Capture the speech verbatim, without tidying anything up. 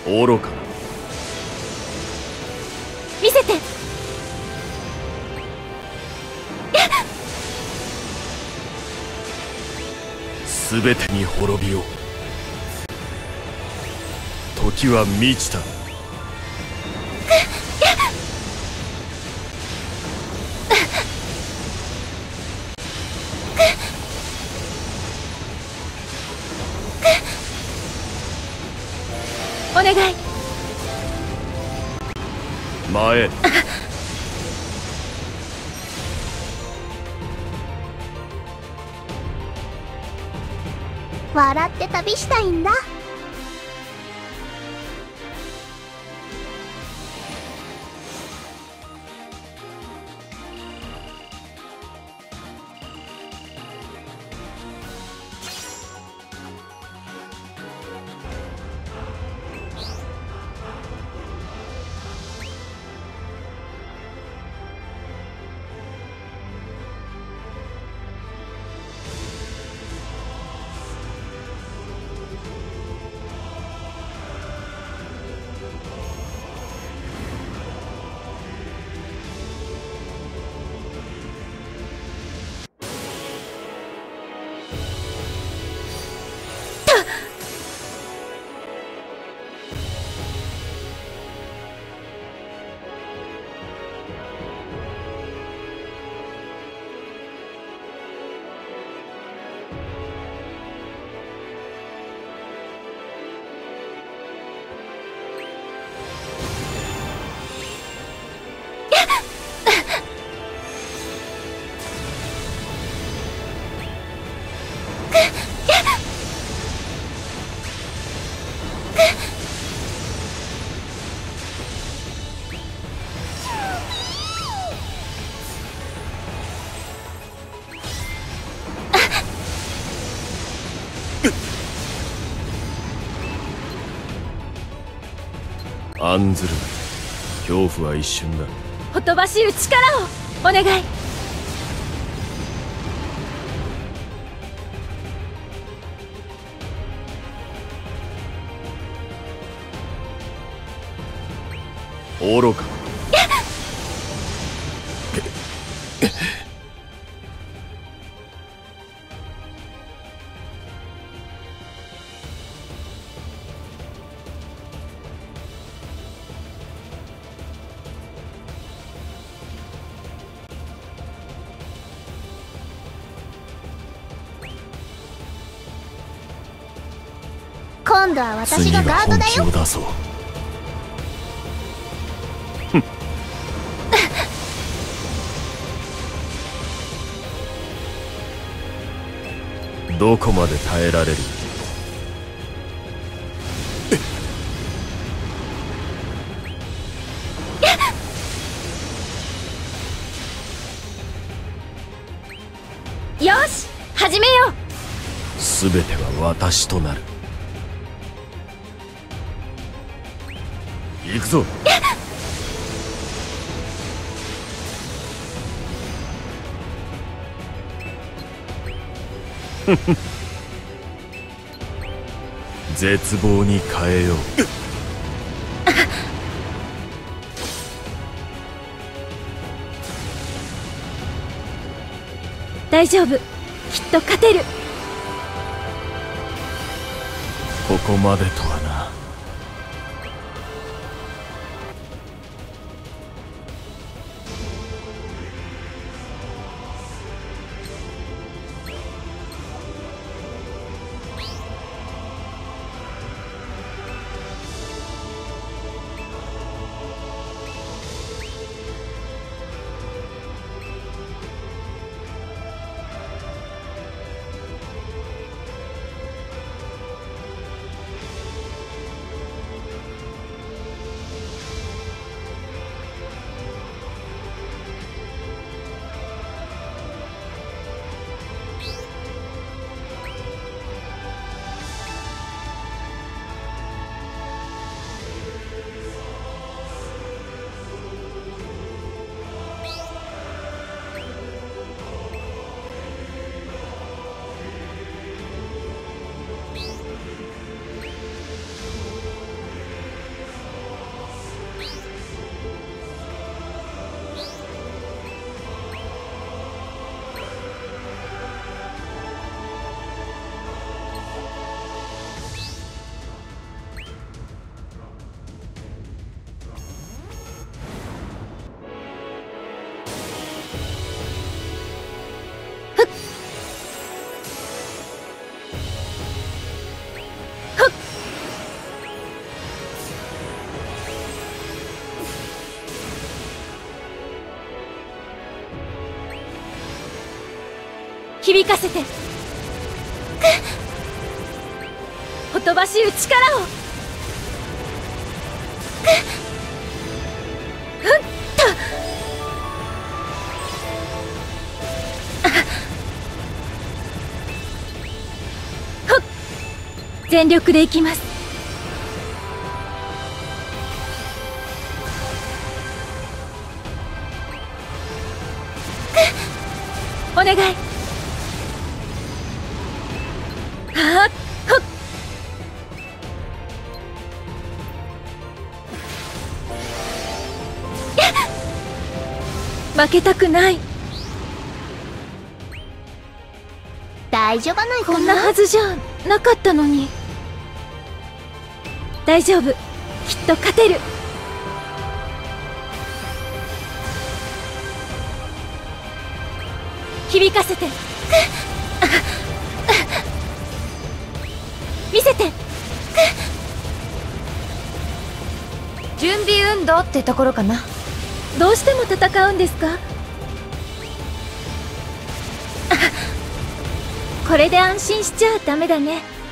愚かな。 見せて。 すべてに滅びよう。時は満ちた。 お願い。 前。 笑って旅したいんだ。 案ずるな。恐怖は一瞬だ。 ほとばしる力をお願い。 愚かな。 今度は私がガードだよ。 次は本気を出そう。どこまで耐えられる。 よし、始めよう。 すべては私となる。行くぞ。絶望に変えよう。 大丈夫、きっと勝てる。 ここまでとはな。 響かせて。ほとばしる力を。ふんっと。ほっ、全力でいきます。お願い。はっほっ。負けたくない。 大丈夫ないかな。 こんなはずじゃなかったのに。大丈夫、きっと勝てる。響かせて。見せて。 準備運動ってところかな。 どうしても戦うんですか？これで安心しちゃダメだね。